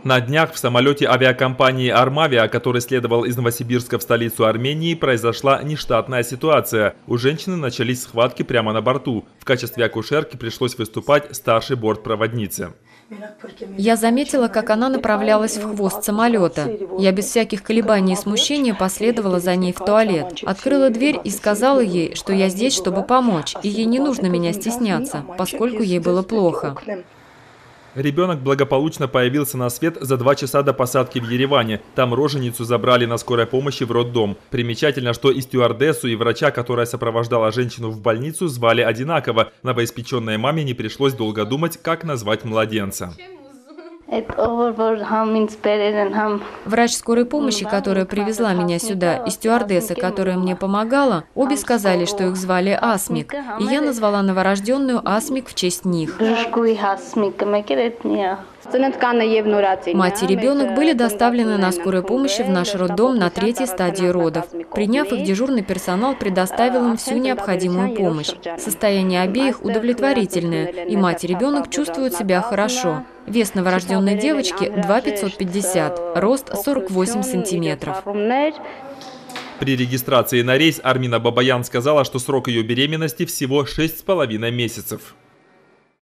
На днях в самолете авиакомпании «Армавиа», который следовал из Новосибирска в столицу Армении, произошла нештатная ситуация. У женщины начались схватки прямо на борту. В качестве акушерки пришлось выступать старшей бортпроводнице. Я заметила, как она направлялась в хвост самолета. Я без всяких колебаний и смущения последовала за ней в туалет. Открыла дверь и сказала ей, что я здесь, чтобы помочь, и ей не нужно меня стесняться, поскольку ей было плохо. Ребенок благополучно появился на свет за 2 часа до посадки в Ереване. Там роженицу забрали на скорой помощи в роддом. Примечательно, что и стюардессу, и врача, которая сопровождала женщину в больницу, звали одинаково. Новоиспеченной маме не пришлось долго думать, как назвать младенца. Врач скорой помощи, которая привезла меня сюда, и стюардесса, которая мне помогала, обе сказали, что их звали Асмик, и я назвала новорожденную Асмик в честь них. Мать и ребенок были доставлены на скорой помощи в наш роддом на 3-й стадии родов. Приняв их, дежурный персонал предоставил им всю необходимую помощь. Состояние обеих удовлетворительное, и мать и ребенок чувствуют себя хорошо. Вес новорожденной девочки 2,550, рост 48 сантиметров. При регистрации на рейс Армина Бабаян сказала, что срок ее беременности всего 6,5 месяцев.